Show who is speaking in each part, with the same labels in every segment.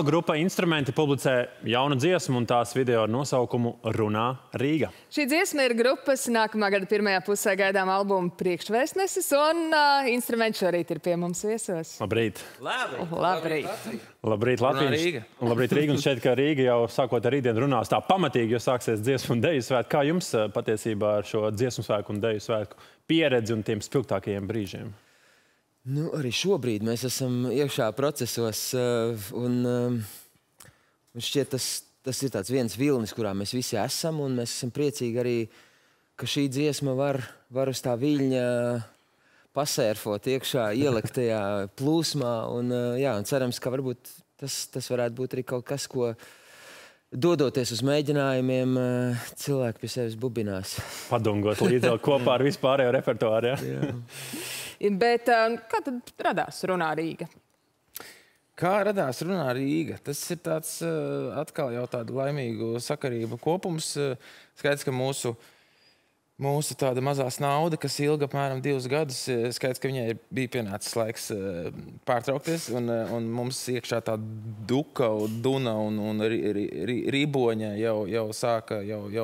Speaker 1: grupa Instrumenti publicē jaunu dziesmu un tās video ar nosaukumu Runā Rīga.
Speaker 2: Šī dziesma ir grupas nākamā gada pirmajā pusē gaidām albuma priekšvēstnesis, un Instrumenti šorīt ir pie mums viesos.
Speaker 1: Labrīt!
Speaker 2: Labrīt!
Speaker 1: Labrīt, Latvija! Labrīt, Rīga! Un šeit, ka Rīga jau sākot ar rītdienu runās tā pamatīgi, jo sāksies dziesmu un deju svētku. Kā jums patiesībā ar šo dziesmu svētku un deju svētku pieredzi un tiem spilgtākajiem brīžiem?
Speaker 3: Nu, arī šobrīd mēs esam iekšā procesos, un šķiet, tas ir tāds viens vilnis, kurā mēs visi esam, un mēs esam priecīgi arī, ka šī dziesma var uz tā viļņa pasērfot iekšā, ielikt tajā plūsmā, un cerams, ka varbūt tas varētu būt arī kaut kas, ko dodoties uz mēģinājumiem, cilvēki pie sevis bubinās.
Speaker 1: Padomgot līdzi kopā ar vispārējo repertuāru,
Speaker 3: jā?
Speaker 2: Bet kā tad radās Runā Rīga?
Speaker 4: Kā radās Runā Rīga? Tas ir tāds atkal jau tādu laimīgu sakarību kopums. Skaidrs, ka mūsu tāda mazās nauda, kas ilga apmēram 2 gadus, skaidrs, ka viņai bija pienācis laiks pārtraukties, un mums iekšā tā duka, duna un riboņa jau sāka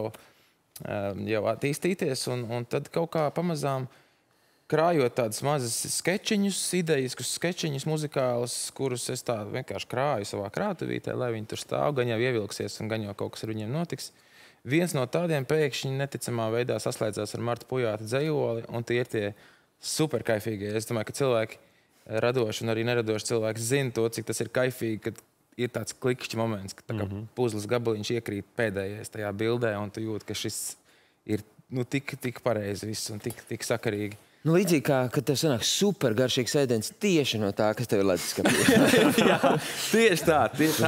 Speaker 4: jau attīstīties, un tad kaut kā pamazām krājot tādas mazas skečiņus, idejiskus skečiņus muzikālus, kurus es tā vienkārši krāju savā krātuvītē, lai viņi tur stāv, gan jau ievilksies un gan jau kaut kas ar viņiem notiks. Viens no tādiem pēkšņi neticamā veidā saslēdzās ar Marta Pujāta dzejoli, un tie ir tie superkaifīgie. Es domāju, ka cilvēki radoši un arī neradoši cilvēki zina to, cik tas ir kaifīgi, kad ir tāds klikšķi moments, ka tā kā puzles gabaliņš iekrīt pēdējais tajā bildē, un tu jūti, ka šis ir tik pareizi viss un tik sakarīgi.
Speaker 3: Nu, līdzīgi kā, kad tev sanāk super garšīgs ēdiens tieši no tā, kas tev ir leduskapī.
Speaker 4: Jā, tieši tā.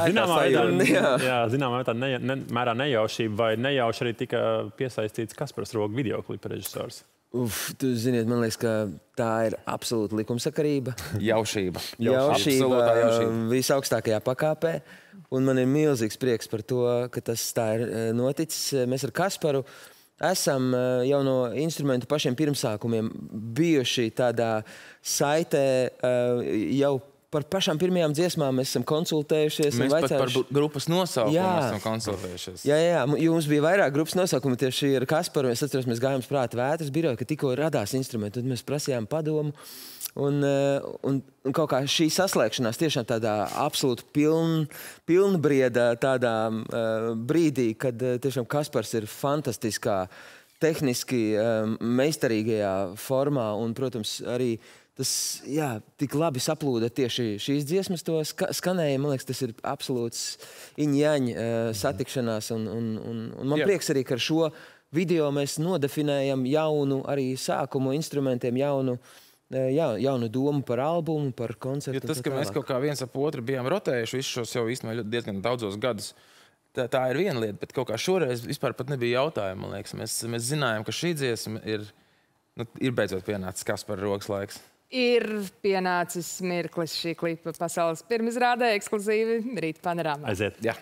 Speaker 1: Zināmā mērā nejaušība vai nejauši arī tika piesaistīts Kaspars Roga videoklipa režisors.
Speaker 3: Tu ziniet, man liekas, ka tā ir absolūta likumsakarība.
Speaker 4: Jaušība.
Speaker 3: Jaušība visaugstākajā pakāpē. Un man ir milzīgs prieks par to, ka tas tā ir noticis. Mēs ar Kasparu esam jau no Instrumentu pašiem pirmsākumiem bijuši tādā saitē jau par pašām pirmajām dziesmām mēs esam konsultējušies.
Speaker 4: Mēs pat par grupas nosaukumu esam konsultējušies.
Speaker 3: Jā, jums bija vairāk grupas nosaukumu tieši ar Kasparu. Es atceros, mēs gājām uz Prāta vētras biroju, ka tikko radās Instrumenti, un mēs prasījām padomu. Un kaut kā šī saslēgšanās tiešām tādā absolūti pilnbrieda tādā brīdī, kad tiešām Kaspars ir fantastiskā, tehniski meistarīgajā formā, un, protams, arī tas, tik labi saplūda tieši šīs dziesmas to skanēja. Man liekas, tas ir absolūts iņ-jaņ satikšanās, un man prieks arī, ka ar šo video mēs nodefinējam jaunu arī sākumu Instrumentiem, jaunu domu par albumu, par koncertu.
Speaker 4: Jo tas, ka mēs kaut kā viens ap otru bijām rotējuši visus šos jau īstenībā diezgan daudzos gadus, tā ir viena lieta, bet kaut kā šoreiz vispār pat nebija jautājumu, man liekas. Mēs zinājām, ka šī dziesma ir beidzot pienācis Kaspara Rogas laiks.
Speaker 2: Ir pienācis mirklis šī klipa pasaules pirmizrādē ekskluzīvi Rīt panorāmā.
Speaker 1: Aiziet.
Speaker 4: Jā.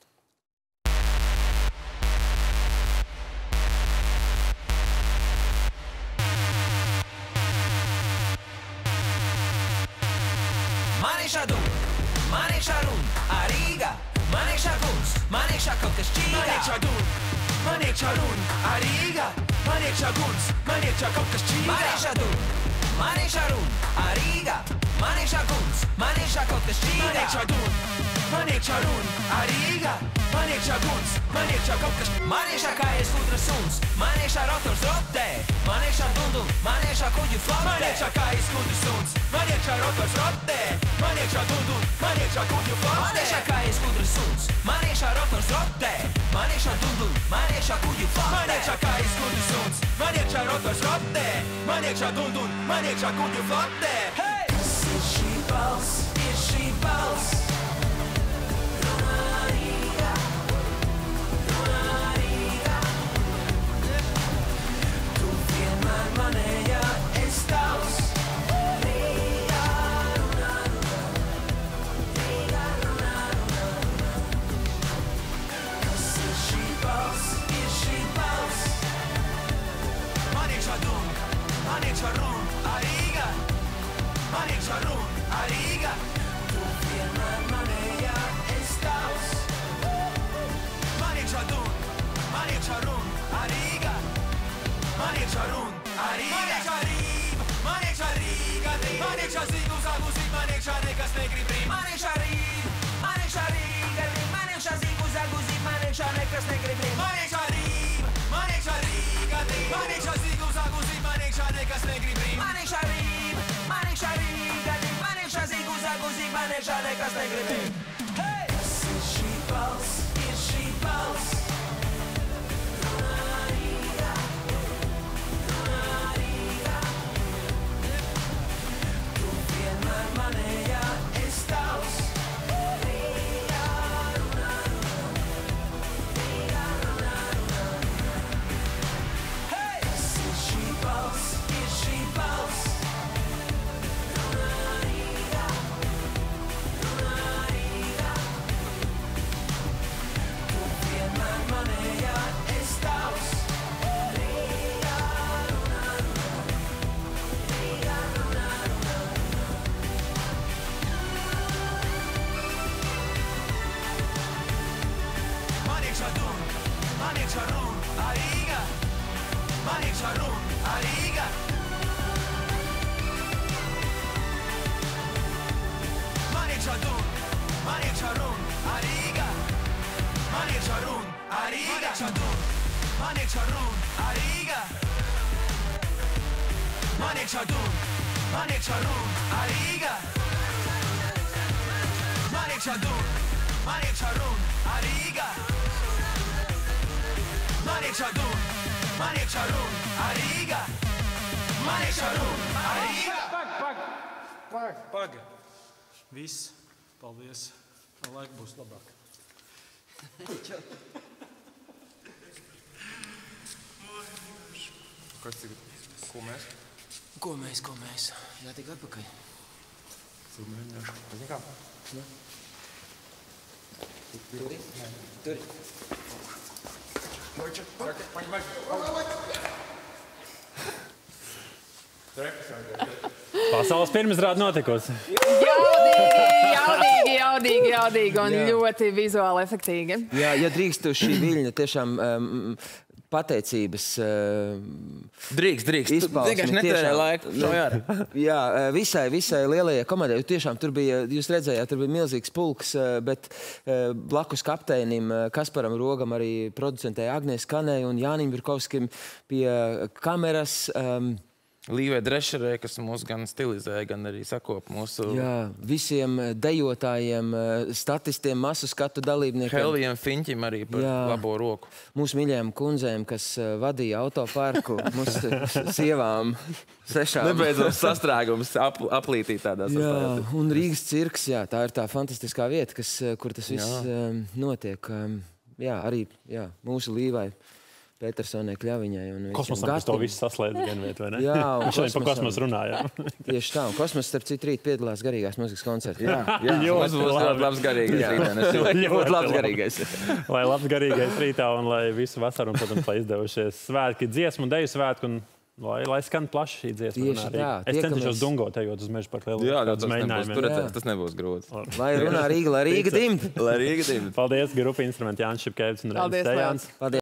Speaker 5: Man iekšā runa Rīga, man iekšā guns, man iekšā kaut kas čīgā. Man iekšā runa Rīga, man iekšā guns, man iekšā kaut kas čīgā. Man iekšā runa Rīga, man iekšā guns, man iekšā kaut kas čīgā. Man iekšā runa Rīga, man iekšā guns, man iekšā kaut kas. Man iekšā kā ir skudra suns, man iekšā rotors rotē, man iekšā dundum, man iekšā kuģu flotē. Man iekšā kā ir skudra suns, man iekšā rotors rotē, man iekšā dundum, man iekšā kuģu flotē. Man iekšā kā ir skudra suns, man iekšā rotors rotē, man iekšā dundum, man iekšā kuģu flotē. Man iekšā kā ir skudra suns, man iekšā rotors rotē, man iekšā dundum, man iekšā kuģu flotē. Kas ir šī balss, ir šī balss? Man iekšā runa Rīga, man iekšā runa Rīga. mūzika, man iekšā nekas negribēja. Hei! Kas ir šī balss, ir šī balss. Runā Rīgā, runā Rīgā. Tu vienmēr manējā, es tavs. Rīgā, runā, Rīgā, runā. Hei! Kas ir šī balss, ir šī balss.
Speaker 6: Paga. Viss. Paldies. Laika būs labāk.
Speaker 4: Kas tagad? Ko mēs?
Speaker 3: Ko mēs? Jātiek atpakaļ.
Speaker 4: Paņikām?
Speaker 3: Tur.
Speaker 1: Pasaules pirmizrāde notikusi.
Speaker 2: Jaudīgi un ļoti vizuāli efektīgi.
Speaker 3: Jā, ja drīkst uz šī viļņa tiešām pateicības
Speaker 4: Drīkst.
Speaker 3: izpausmi.
Speaker 4: Vienkārši netērē laiku.
Speaker 3: Jā, visai lielajai komandai. Tiešām tur bija, jūs redzējāt, tur bija milzīgs pulks, bet blakus kapteinim Kasparam Rogam arī producentē Agnēs Kanei un Jānim Virkovskim pie kameras.
Speaker 4: Līvē Drešerē, kas mūs gan stilizē, gan arī sakop mūsu...
Speaker 3: Jā, visiem dejotājiem, statistiem, masu skatu dalībniekiem.
Speaker 4: Helvijam Fiņķim arī par labo roku.
Speaker 3: Mūsu mīļajām kundzēm, kas vadīja autoparku, mūsu sievām 6.
Speaker 4: Nebeidzams sastrēgums aplītī tādā sastāvā.
Speaker 3: Jā, un Rīgas cirks, jā, tā ir tā fantastiskā vieta, kur tas viss notiek. Jā, arī mūsu Līvai Petersonai Kļaviņai.
Speaker 1: Kosmosam to visu saslēdz vien viet, vai ne?
Speaker 3: Jā, un
Speaker 1: šodien par kosmosu runājām.
Speaker 3: Tieši tā, un Kosmos, starp citu, rīt piedalās garīgās mūzikas koncertā.
Speaker 4: Jā, mums būs ļoti labs garīgais rītā.
Speaker 3: Ļoti labs garīgais.
Speaker 1: Lai labs garīgais rītā un lai visu vasaru, un, protams, lai izdevušies svētki, dziesmu un deju svētku, un lai skan plaši šī dziesma.
Speaker 3: Tieši tā.
Speaker 1: Es centīšos dungot, ejot uz mežu parku lielu mēģinājumiem.
Speaker 4: Tas nebūs grūts.
Speaker 3: Lai runā Rīga, lai Rīga dimd.
Speaker 4: Lai Rīga dimd.
Speaker 1: Paldies, grupa instrumenti Jānis Šipkēvis un Reinis Stejāns.